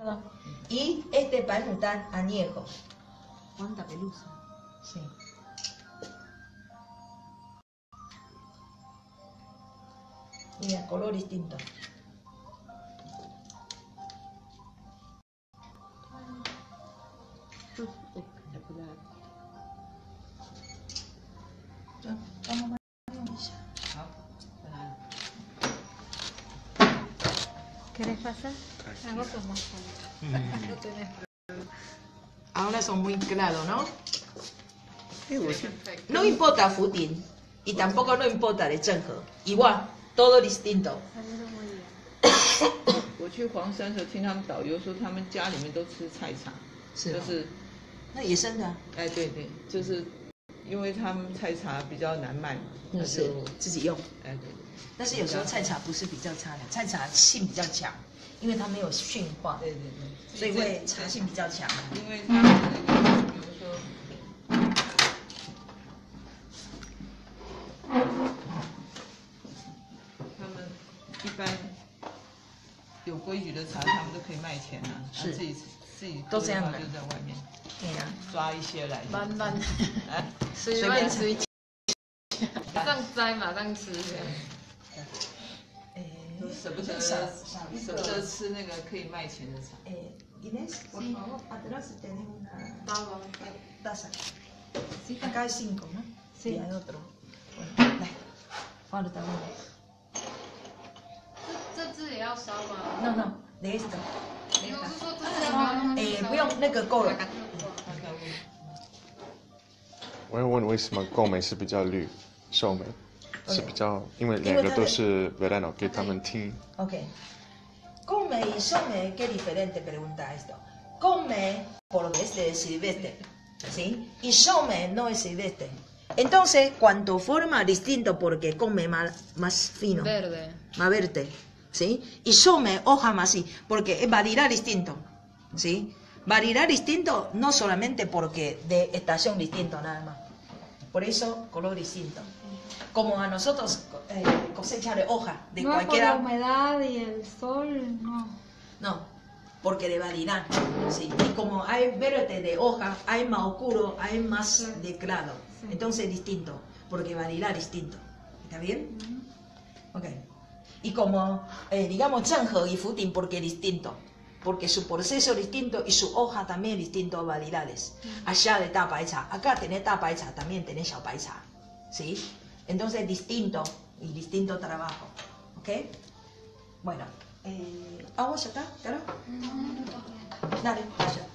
Ajá. Y este palmután añejo. ¿Cuánta pelusa? Sí. Mira, color distinto. Espectacular. Vamos a ver. 好，在哪里？ ¿Querés pasar? Hago como no tenés. Ahora son muy claros, ¿no? No importa Futin y tampoco no importa de Zhenghe, igual, todo distinto. 我去黄山的时候，听他们导游说，他们家里面都吃菜茶， 是哦就是那野生的啊， 哎，对对，就是因为他们菜茶比较难卖嘛，那是就自己用。 哎对对， 但是有时候菜茶不是比较差的，菜茶性比较强，因为它没有驯化， 对对对， 所以会茶性比较强。 因为他们那个，比如说，他们一般有规矩的茶，他们都可以卖钱啊， 是自己都这样的就在外面对呀， 抓一些来， 慢慢哎， 随便随，马上摘马上吃这样。 舍不得吃那个可以卖钱的茶。 Inés, por favor, atrás tenés una Vamos. taza. Acá hay 5, ¿no? Sí. Y hay otro. Bueno,来，放了también. 这只也要烧吗？ No, no, de esto. 你不是说这只要不用那个够了。 我要问为什么购美是比较绿，寿美是比较，因为两个都是 verano 给他们听。 Ok. Come y some, qué diferente pregunta esto. Come porque es de silvestre, ¿sí? Y some no es silvestre. Entonces, cuanto forma distinto porque come más fino, Verde. más verde, ¿sí? Y some hoja más así, porque variará distinto, ¿sí? Variará distinto no solamente porque de estación distinto nada más. Por eso, color distinto. Como a nosotros cosecha de hoja, de No es por cualquiera... la humedad y el sol, no. No, porque de variedad, ¿sí? Y como hay verde de hoja, hay más oscuro, hay más de claro. Sí. Entonces distinto, porque variedad distinto. ¿Está bien? Ok. Y como, digamos, Zhenghe y Futin, porque distinto. Porque su proceso es distinto y su hoja también es distinto a variedades. Allá de Dabaicha, acá tenés Dabaicha, también tenés Xiaobaicha, ¿sí? Entonces distinto y distinto trabajo. ¿Ok? Bueno. ¿Agua ya está? ¿Claro? Dale, vaya.